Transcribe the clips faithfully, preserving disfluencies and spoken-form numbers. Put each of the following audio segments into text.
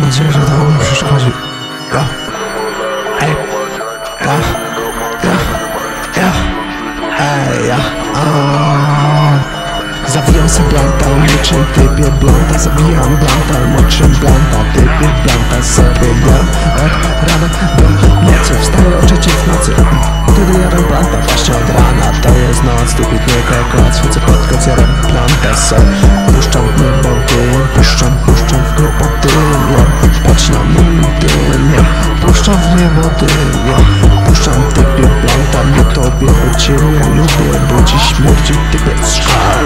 nadzieję, że to mi przeszkodzi. Ja. Ej. Ja. Ja. Ja. Ej. Ja. Zawijam sobie blanta, niczym typie blanta. Zawijam blanta, niczym blanta, typie blanta sobie ja. Od rana do nocy, wstaję o trzeciej w nocy. Wtedy jaram blanta, właśnie od rana. To jest noc, typie nie kokot. Świecę pod koc, jaram blanta sobie. Puszczam w niebo dym, puszczam, puszczam w niebo dym, ja. Patrz na mój dym, ja. Puszczam w niebo dym, ja. Puszczam typie blanta, nie tobie, bo cię nie lubię, bo ci śmierdzi typie szkal.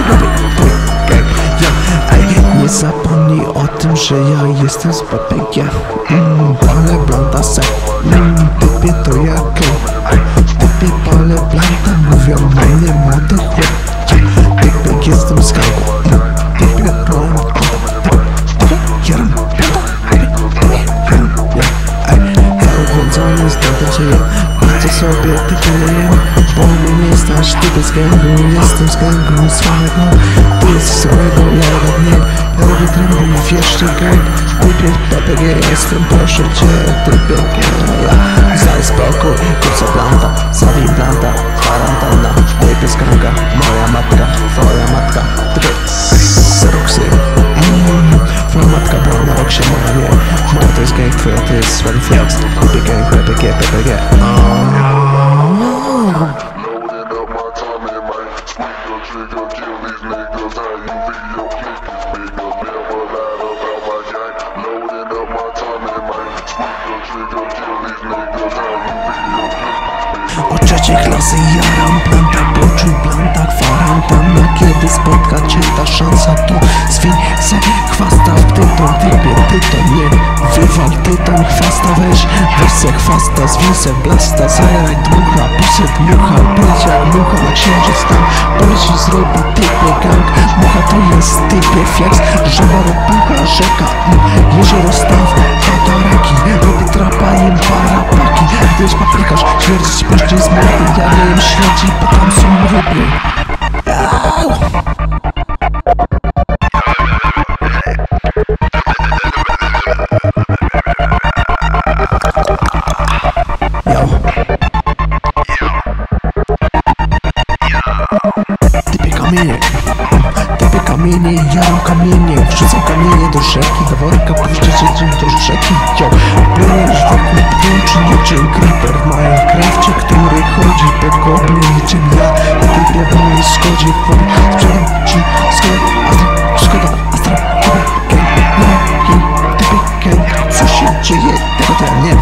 Nie zapomnij o tym, że ja jestem z B P G. mm, Palę blanta se, mm, typie to ja gej. Typie palę blanta, mówią na mnie młody chłop. Typie jestem z gangu, typie palę blanta. Jaram blanta, jaram, ja. Ja uwądzony z blanta dzieje. Chcę sobie typie lejem, bo mnie nie stać. Typie z gangu, jestem z gangu swego. Ty jesteś złego, ja robię nie. Ja robię tręby w jeszcze gang. Typie B P G, jestem, proszę cię. Typie G, ja. Zdaj spokój, kurca blanta. Zawij blanta, kwarantanna. Typie z ganga, moja matka, twoja matka. Typie z Roxy. mm, Twoja matka była na Roxie, moja nie. Moja to jest gang, twoja to jest Swan Flex. Typie gang, B P G, B P G. O trzeciej klasy jaram blanta, poczuj blanta, kwarantanna. Kiedy spotka cię ta szansa, to zwiń se chwasta w tytoń. Typie, tytoń, nie wywal tytoń, chwasta weź. Weź se chwasta, zwiń se blasta. Zajaraj dmucha, puset mucha. Poleć jak mucha na księżyc tam. Poleci zrobi typie gang. Mucha to jest typie flex. Żaba ropucha, rzeka, mm, jezioro staw, kataraki. Robi trapa, jem parapaki. Gdyś paprykarz, śmierdzić prościej z mordy. Ja nie jem śledzi, bo tam są ryby. Typie kamienie, typie kamienie, jaram kamienie. Wrzucam kamienie do rzeki, do worka, puszczę dzień do rzeki. Yo, płyniesz wokół płynczy niczym creeper w Minecrafcie, który chodzi po koblu niczym ja. Na typie w mojej Skodzie sprzedam ci Skodę, Astra, Skoda, Astra, typie gang, no, typie gang. Co się dzieje, tego to ja nie